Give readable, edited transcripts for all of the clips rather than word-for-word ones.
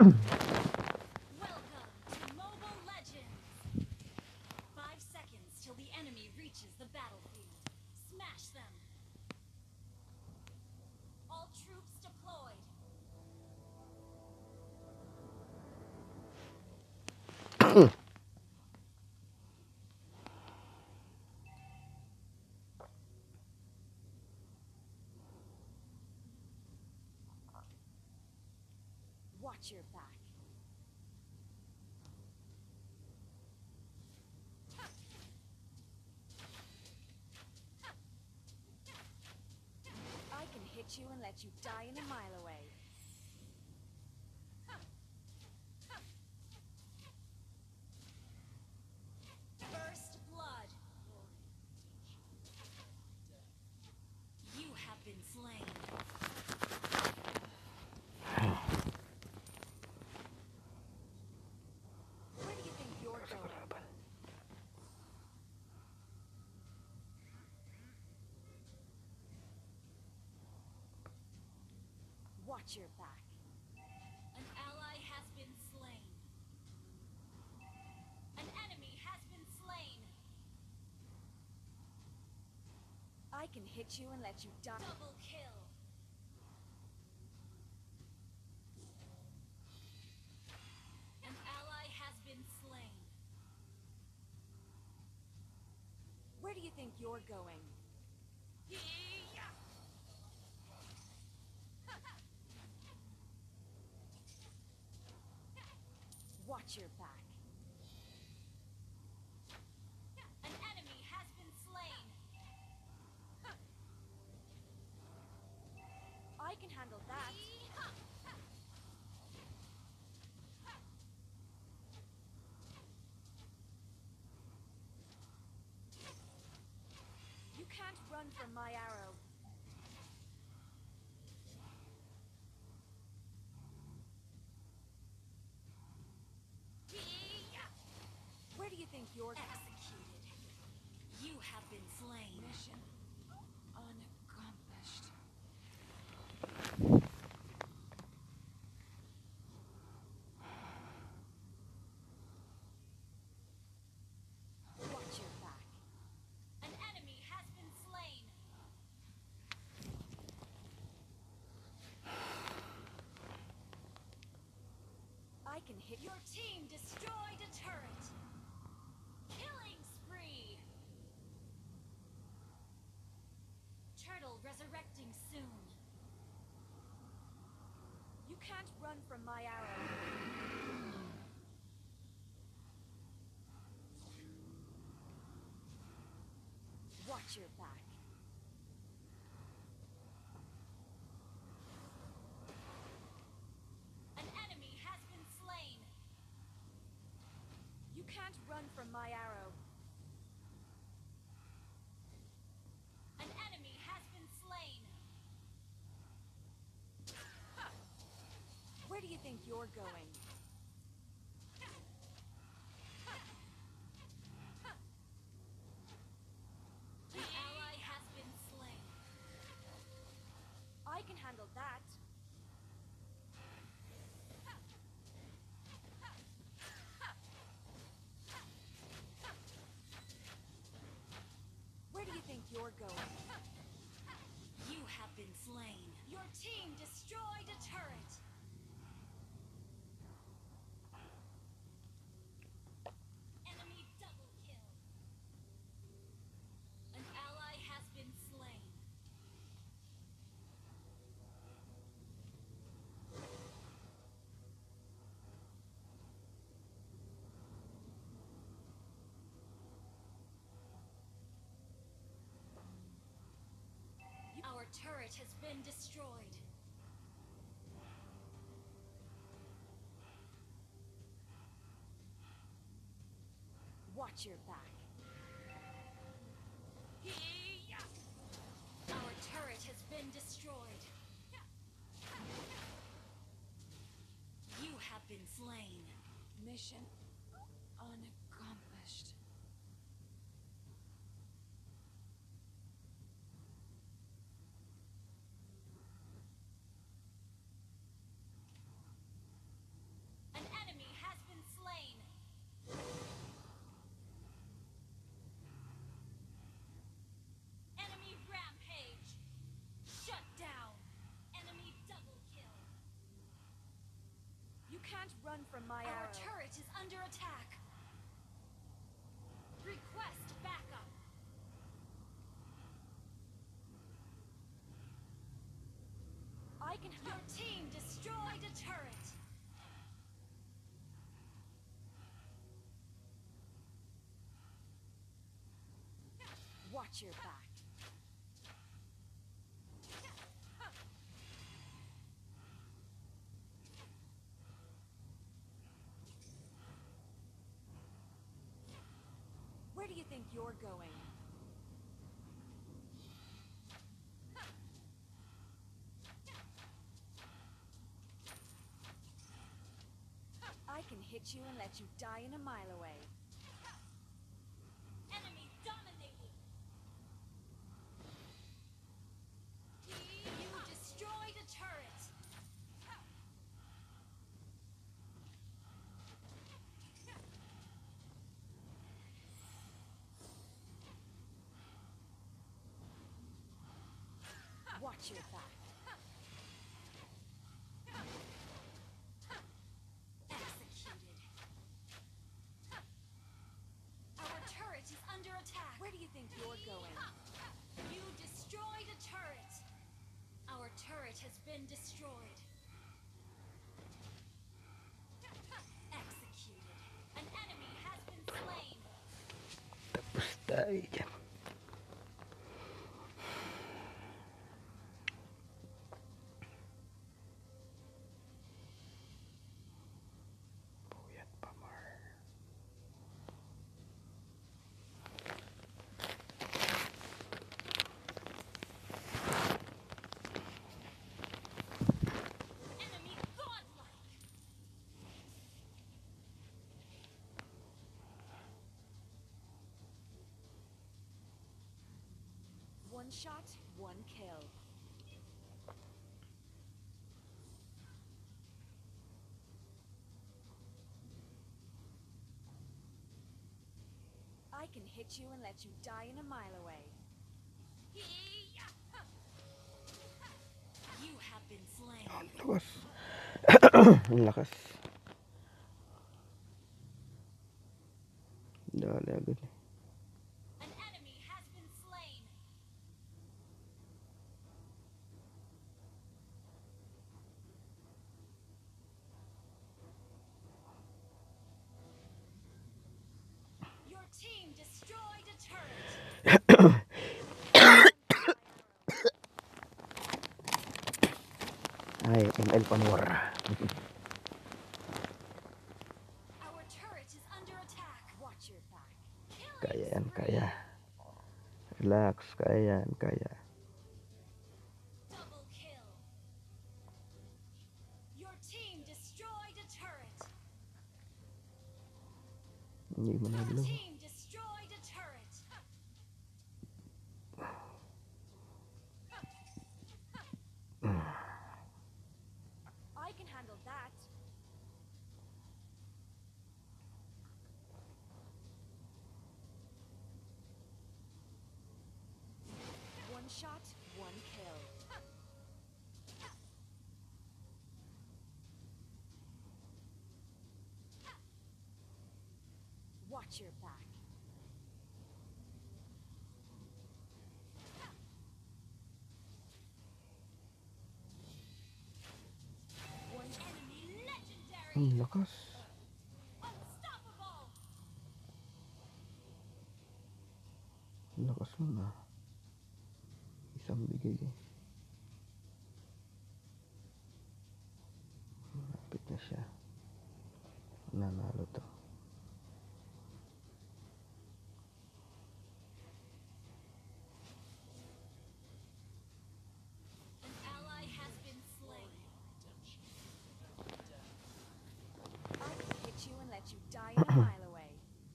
Welcome to Mobile Legends! 5 seconds till the enemy reaches the battlefield. Smash them! All troops deployed! Watch your back. I can hit you and let you die in a mile away. First blood. You have been slain. Where do you think you're going? Watch your back. An ally has been slain. An enemy has been slain. I can hit you and let you die. Double kill. An ally has been slain. Where do you think you're going? Watch your back. An enemy has been slain. I can handle that. You can't run from my arrow. Where do you think you're executed? You have been slain. Mission unaccomplished. Watch your back. An enemy has been slain. I can hit your team. Destroyed a turret. Killing spree. Turtle resurrecting soon. You can't run from my arrow. Watch your back. An enemy has been slain. You can't run from my arrow. An enemy has been slain. Where do you think you're going? An ally has been slain. I can handle that. Where do you think you're going? You have been slain. Your team destroyed a turret. Enemy double kill. An ally has been slain. Our turret has been destroyed. Watch your back. Our turret has been destroyed. You have been slain. Mission unaccomplished. run from my Our arrow. turret is under attack. Request backup. I can Your team destroyed a turret. watch your back. Where do you think you're going? I can hit you and let you die in a mile away. Enemy dominated. You destroyed a turret. Watch your back. Executed. Our turret is under attack. Where do you think you're going? You destroyed a turret. Our turret has been destroyed. Executed. An enemy has been slain. Tapos tayo dyan. Puyat pa, Mar. Enemy godlike. One shot, one kill. I can hit you and let you die in a mile away. You have been slain. Ang lakas. Ang lakas. Dali agad eh. An enemy has been slain. Your team destroyed a turret. Ay, ML Pamor. Our turret is under attack. Watch your back. Kaya yan, kaya. Relax, kaya yan, kaya. Double kill. Your team destroyed a turret. Hindi mo Your naglo. team destroyed a turret. I can handle that. One shot, one kill. Watch your back. One Enemy legendary. Ang lakas. Unstoppable. Ang lakas mo na. Isang bigay eh. Malapit na siya. Nanalo to. An ally has been slain. I can hit you and let you die in a mile away.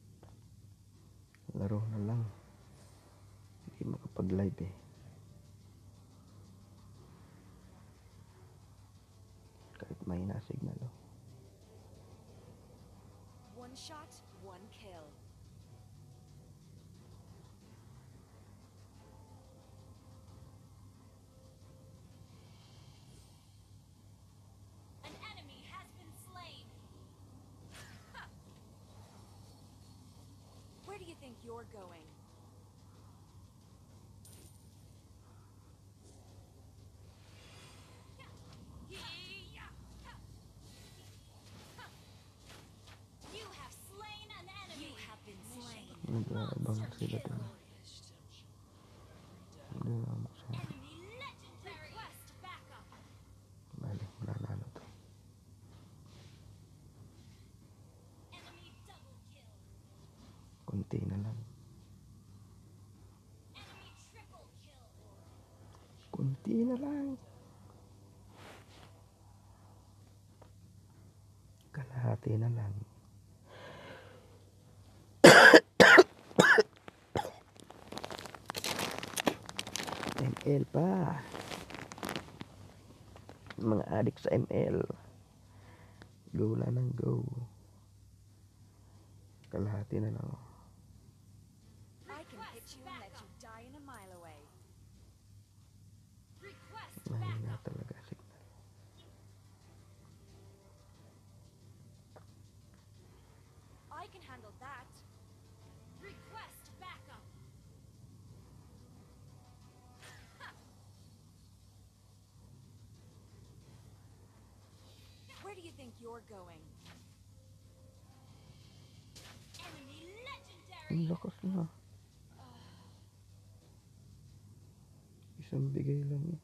Laro na lang. Hindi makapag-live eh. Kahit mahina signal oh. One shot, one kill. An enemy has been slain. you're going? You have slain an enemy. You have been slain. Nag-aabang sila dun. Hindi na ako magsama. Enemy legendary. Request backup. Bali, mananalo to. Enemy double kill. Kunti na lang. Enemy triple kill. Kunti na lang. Kalahati na lang. ML pa. Mga adik sa ML. Go na ng go. Kalahati na lang. I can hit you and let you die in a mile away. Request Mahina backup. talaga signal. I can handle that. Request backup. Where do you think you're going? Enemy Ang legendary. lakas na. Isang bigay lang eh.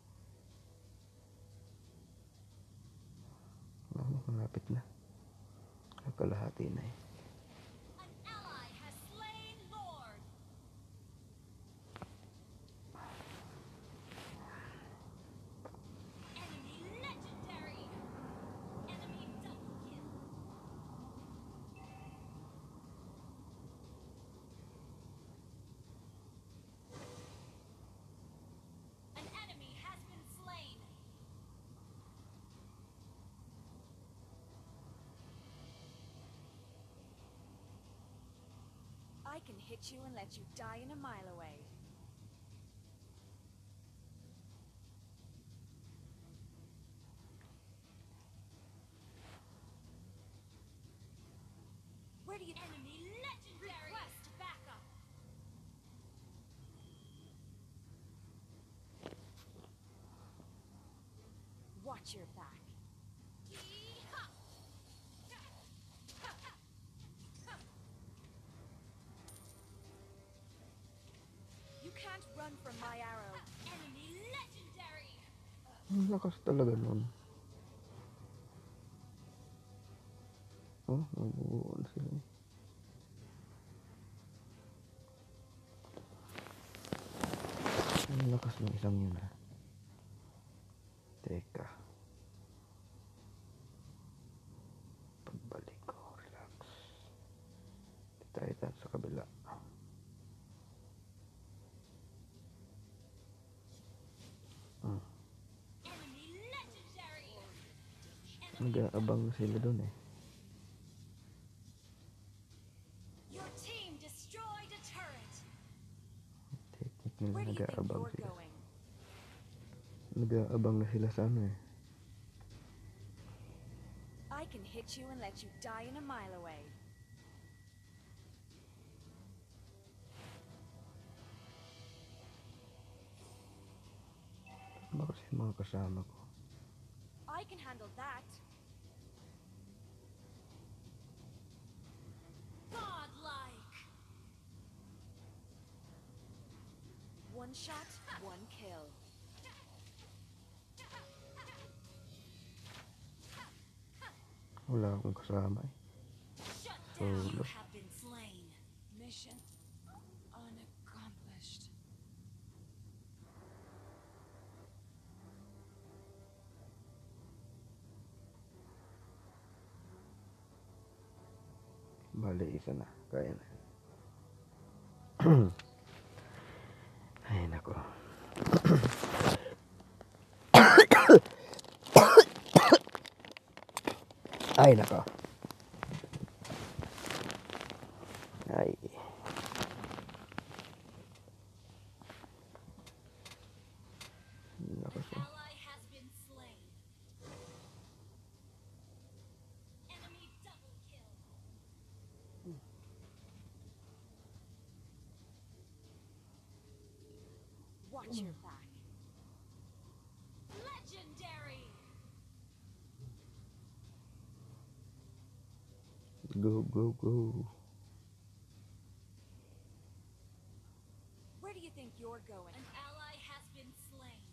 Malapit na. Kalahati na eh. An ally has slain Lord. Enemy legendary. Enemy double kill. An enemy has been slain. I can hit you and let you die in a mile away. Where do you... Enemy legendary. Request backup. Watch your back. Yee-haw. You can't run from my arrow. Enemy legendary. Ang lakas talaga nun. Oh, mabubuo na sila eh. Ang lakas ng isang yun ha. Teka. Pagbalik ko, relax. Di tayo dyan sa kabila. Enemy legendary. Nag-aabang sila dun eh. Your team destroyed a turret. Technique nila Where do you think nag-aabang you're sila. going? Nag-aabang na sila sa ano eh. I can hit you and let you die in a mile away. Ba kasi yung mga kasama ko. I can handle that. Godlike. One shot, one kill. Wala akong kasama eh. Shut down. You Solo. have been slain. Mission unaccomplished. Bali, isa na. Kaya na. Ay, nako. Ay, nako. Ay. Nako An siya. ally has been slain. Enemy double kill. Watch your back. Legendary. Go, go, go. Where do you think you're going? An ally has been slain.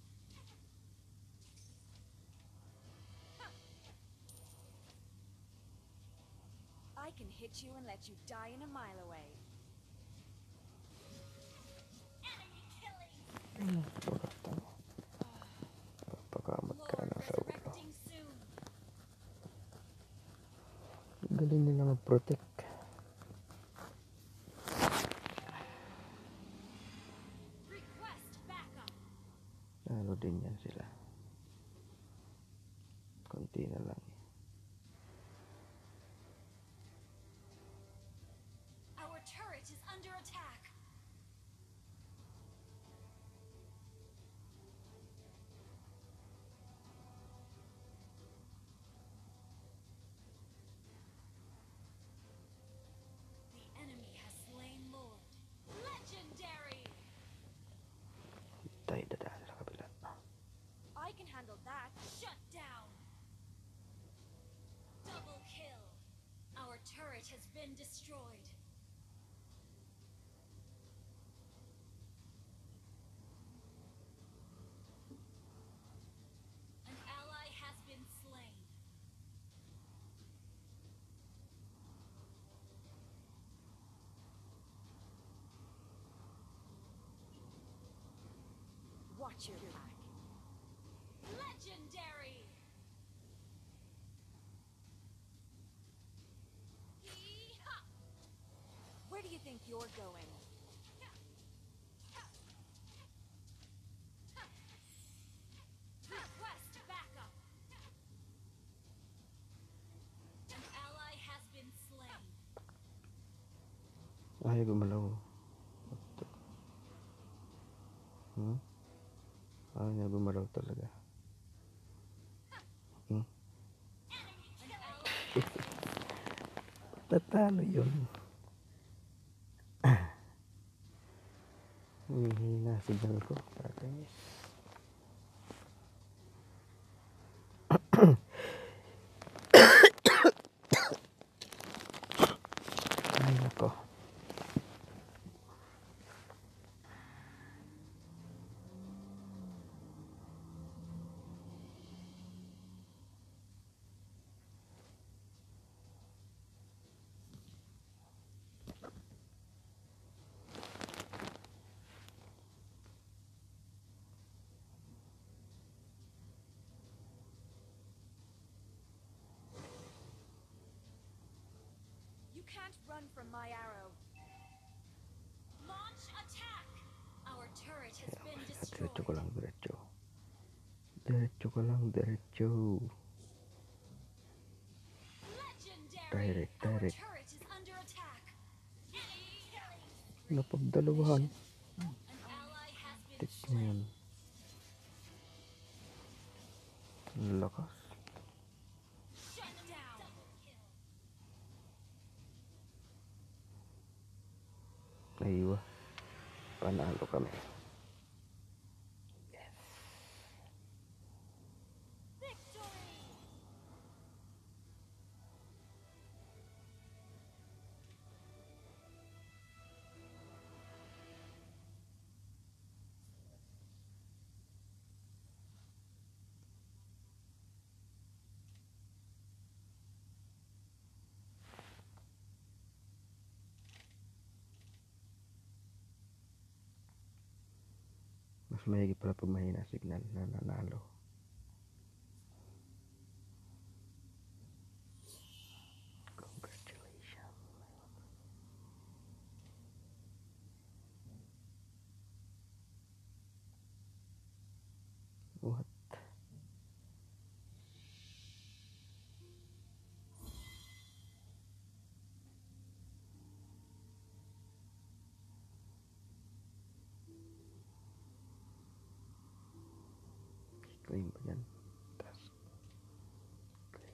I can hit you and let you die in a mile away. Enemy killing. Papakamot ka Lord na sa ulo. resurrecting soon. Galing nila mag-protect. Request backup. Ano din yan sila. Konti na lang. Our turret is under attack. The enemy has slain Lord. Legendary. Tayo dadaan sa kabila. I can handle that. Shut down. Double kill. Our turret has been destroyed. An ally has been slain. Watch your back. Legendary. Yee-haw. Where do you think you're going? Request backup. An ally has been slain. Ayaw gumalaw. Ayaw niya gumalaw talaga. Enemy killing. Tatalo yun. Hihina signal ko. Kakainis. Ay nako. You can't run from my arrow. Launch attack. Our turret has been Diretso ko destroyed. lang, diretso. Diretso ko lang, diretso. Legendary. Direct, Our direct. turret is under attack. Enemy killing. Napagdalawahan. An ally has been Tik na slain. yan. Ang lakas. Shut down. Aywa. Panalo kami. Victory. Mas mahigit pala pag mahina signal na nanalo. Congratulations. What? Claim ba yan? Task. Claim.